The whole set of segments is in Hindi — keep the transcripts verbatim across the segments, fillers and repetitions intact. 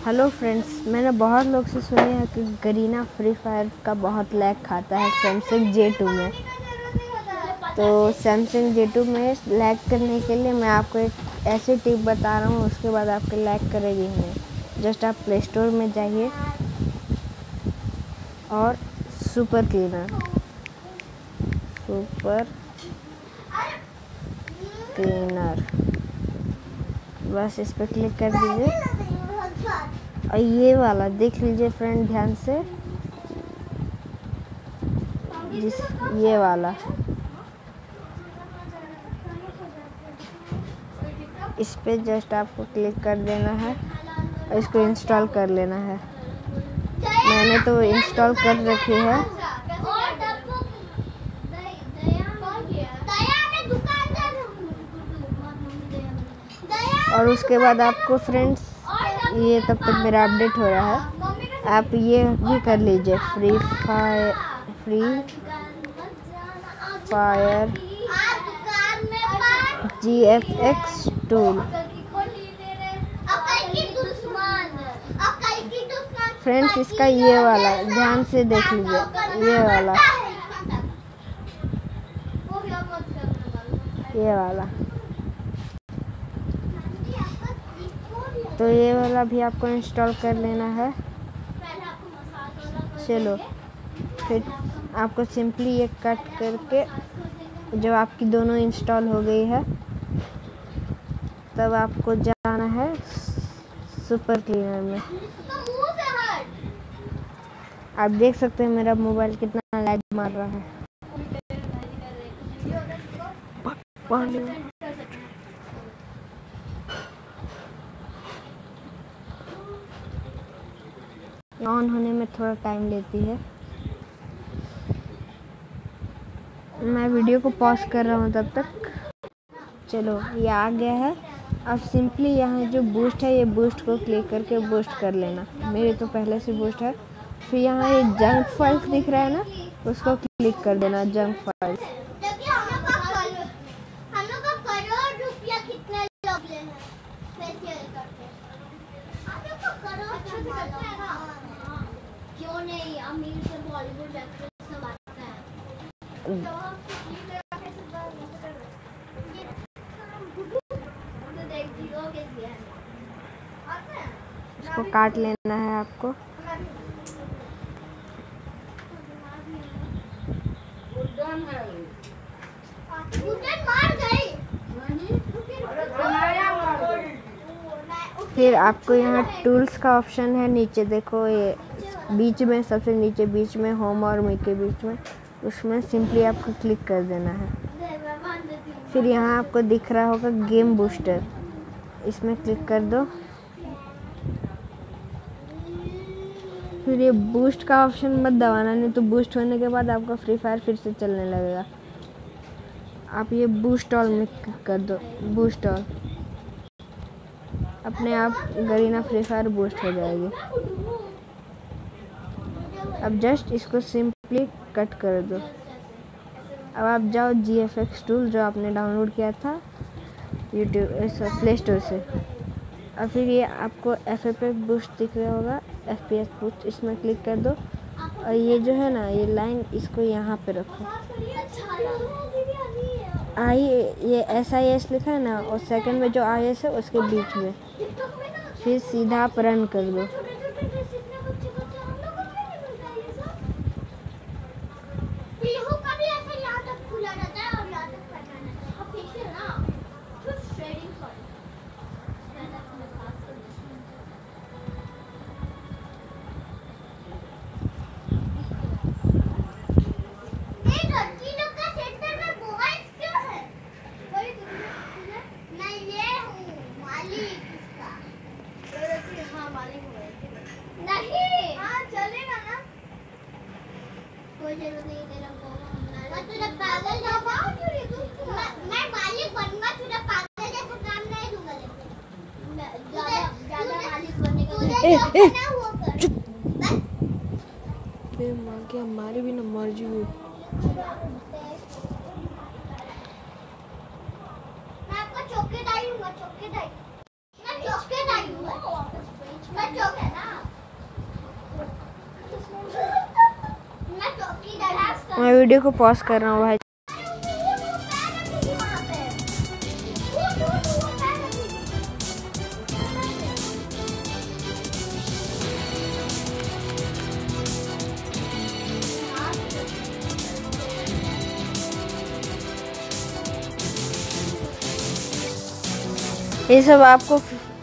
हेलो फ्रेंड्स, मैंने बहुत लोग से सुनी है कि गरीना फ्री फायर का बहुत लैग खाता है सैमसंग जे टू में। तो सैमसंग जे टू में लैग करने के लिए मैं आपको एक ऐसी टिप बता रहा हूँ, उसके बाद आपके लैग करेगी नहीं। जस्ट आप प्ले स्टोर में जाइए और सुपर क्लीनर सुपर क्लीनर बस इस पर क्लिक कर दीजिए और ये वाला देख लीजिए फ्रेंड ध्यान से, जिस ये वाला इस पे जस्ट आपको क्लिक कर देना है और इसको इंस्टॉल कर लेना है। मैंने तो इंस्टॉल कर रखी है। और उसके बाद आपको फ्रेंड्स ये तब तक मेरा अपडेट हो रहा है, आप ये भी कर लीजिए Free Fire Free Fire G F X tool. Friends इसका ये वाला ध्यान से देख लीजिए, ये वाला ये वाला तो ये वाला भी आपको इंस्टॉल कर लेना है। चलो फिर आपको सिंपली ये कट करके, जब आपकी दोनों इंस्टॉल हो गई है तब आपको जाना है सुपर क्लीनर में। आप देख सकते हैं मेरा मोबाइल कितना लैग मार रहा है। ऑन होने में थोड़ा टाइम लेती है। मैं वीडियो को पॉज कर रहा हूँ तब तक। चलो ये आ गया है। अब सिंपली यहाँ जो बूस्ट है, ये बूस्ट को क्लिक करके बूस्ट कर लेना। मेरे तो पहले से बूस्ट है। फिर यहाँ ये जंक फाइल्स दिख रहा है ना, उसको क्लिक कर देना। जंक फाइल्स क्यों नहीं, अमीर से बॉलीवुड एक्ट्रेस सब आता है। इसको काट लेना है आपको। फिर आपको यहाँ टूल्स का ऑप्शन है, नीचे देखो, ये बीच में सबसे नीचे बीच में होम और मी के बीच में, उसमें सिंपली आपको क्लिक कर देना है। फिर यहाँ आपको दिख रहा होगा गेम बूस्टर, इसमें क्लिक कर दो। फिर ये बूस्ट का ऑप्शन मत दबाना, नहीं तो बूस्ट होने के बाद आपका फ्री फायर फिर से चलने लगेगा। आप ये बूस्ट ऑल में क्लिक कर दो। बूस्ट ऑल अपने आप गरीना फ्री फायर बूस्ट हो जाएगी। अब जस्ट इसको सिंपली कट कर दो। अब आप जाओ जी एफ एक्स टूल जो आपने डाउनलोड किया था यूट्यूब प्ले स्टोर से, और फिर ये आपको एफ एफ एफ बूस्ट दिख रहा होगा, एफ पी एस बूस्ट, इसमें क्लिक कर दो। और ये जो है ना, ये लाइन इसको यहाँ पे रखो। आई ये एस आई एस लिखा है ना, और सेकंड में जो आई एस है उसके बीच में, फिर सीधा आप रन कर दो। कोई जरूरत नहीं तेरा को, मैं तुझे पागल जैसा मैं मैं मालिक बनूंगा, तुझे पागल जैसा काम नहीं दूंगा। लेकिन ज्यादा ज्यादा मालिक बनने का ए ए वो कर बे मां के हमारी भी ना मर्जी हुई। मैं आपको चौकीदार दूंगा, चौकीदार मैं चौकीदार दूंगा, मैं चौकीदार मैं वीडियो को पॉज कर रहा हूँ भाई। ये सब आपको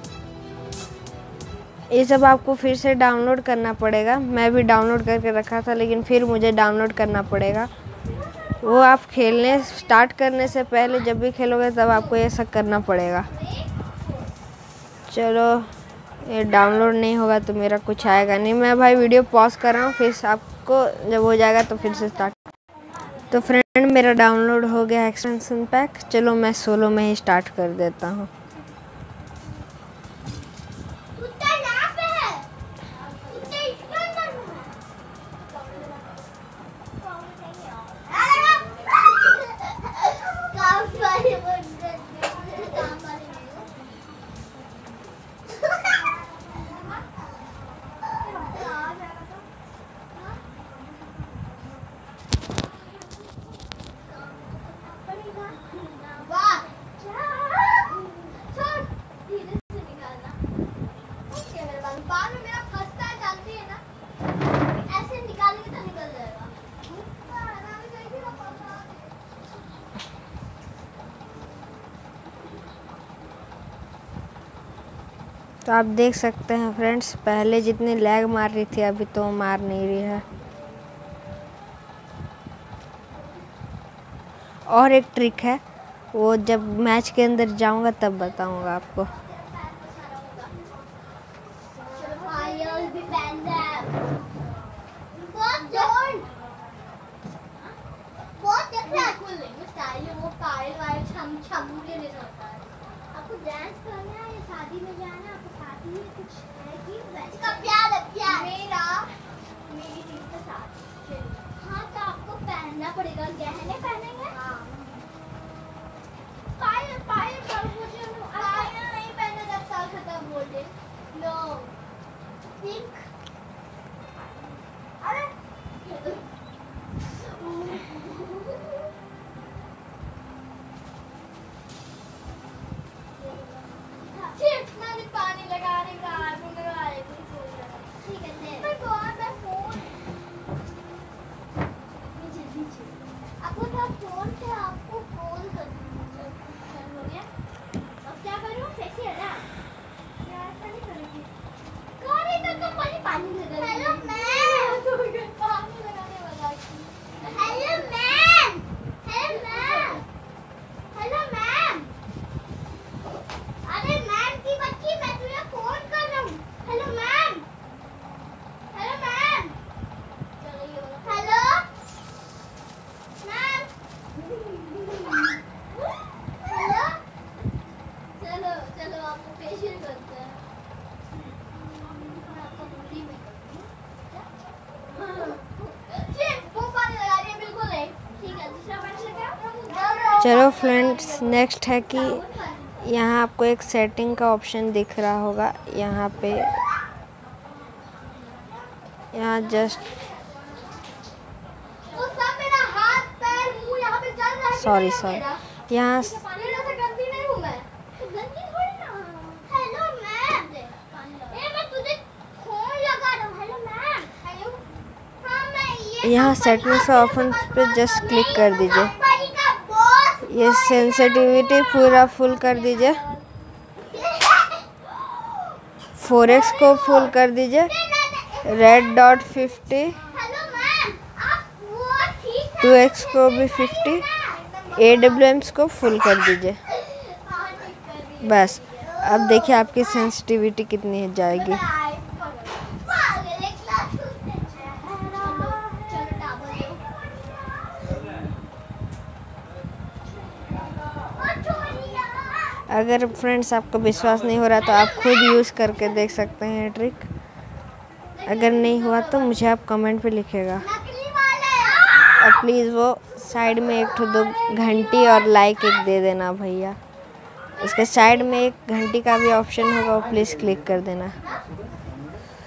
ये सब आपको फिर से डाउनलोड करना पड़ेगा। मैं भी डाउनलोड करके रखा था लेकिन फिर मुझे डाउनलोड करना पड़ेगा। वो आप खेलने स्टार्ट करने से पहले जब भी खेलोगे तब आपको ये सब करना पड़ेगा। चलो, ये डाउनलोड नहीं होगा तो मेरा कुछ आएगा नहीं। मैं भाई वीडियो पॉज कर रहा हूँ, फिर आपको जब हो जाएगा तो फिर से स्टार्ट। तो फ्रेंड, मेरा डाउनलोड हो गया एक्सटेंशन पैक। चलो मैं सोलो में ही स्टार्ट कर देता हूँ। तो आप देख सकते हैं फ्रेंड्स, पहले जितनी लैग मार रही थी अभी तो मार नहीं रही है। और एक ट्रिक है, वो जब मैच के अंदर जाऊंगा तब बताऊंगा आपको। आपको डांस करना है या शादी में जाना है? आपको शादी में कुछ है कि इसका प्यार है? प्यार मेरा मेरी चीज के साथ। हाँ, तो आपको पहनना पड़ेगा। गहने पहनेंगे? हाँ। पायल पायल पर मुझे पायल नहीं पहना जब साल खत्म बोल दे। No pink. अरे पानी लगाने का ठीक है। मैं फोन आपको था फोन से आपको कॉल कर हो गया। अब क्या करूं? कैसे है ना ऐसा नहीं करेगी। करे तो तुम मुझे पानी लगा। हेलो मैम, पानी लगाने वाला। Hello ma'am, hello ma'am, hello ma'am. अरे मैम की बच्ची, मैं तुझे फोन कर रहा हूँ। Hello ma'am, hello ma'am. चलो ये बोलो हेलो मैम। हेलो, चलो चलो आपको फेशियल करते हैं। मैं आपको मुंडी में वो पानी लगा रही है। बिल्कुल नहीं ठीक है। दूसरा प्रश्न क्या? चलो फ्रेंड्स, नेक्स्ट है कि यहाँ आपको एक सेटिंग का ऑप्शन दिख रहा होगा। यहाँ पे यहाँ जस्ट तो सब मेरा हाथ पैर मुंह यहाँ पे चल रहा है। सॉरी सॉरी यहाँ पानी से गंदी नहीं हूँ मैं। गंदी थोड़ी ना। हेलो मैम, ए मैं तुझे फोन लगा रहा हूँ। Hello ma'am. हेलो हाँ, मैं ये यहाँ सेटिंग्स का ऑप्शन पे जस्ट क्लिक कर दीजिए। ये सेंसिटिविटी पूरा फुल कर दीजिए। फोर एक्स को फुल कर दीजिए। Red dot fifty, two x को भी फिफ्टी, ए डब्ल्यू एम्स को फुल कर दीजिए। बस अब देखिए आपकी सेंसिटिविटी कितनी जाएगी। अगर फ्रेंड्स आपको विश्वास नहीं हो रहा तो आप खुद यूज़ करके देख सकते हैं ट्रिक। अगर नहीं हुआ तो मुझे आप कमेंट पे लिखेगा। और प्लीज़ वो साइड में एक ठो दो घंटी और लाइक एक दे देना भैया। उसके साइड में एक घंटी का भी ऑप्शन होगा, वो प्लीज़ क्लिक कर देना।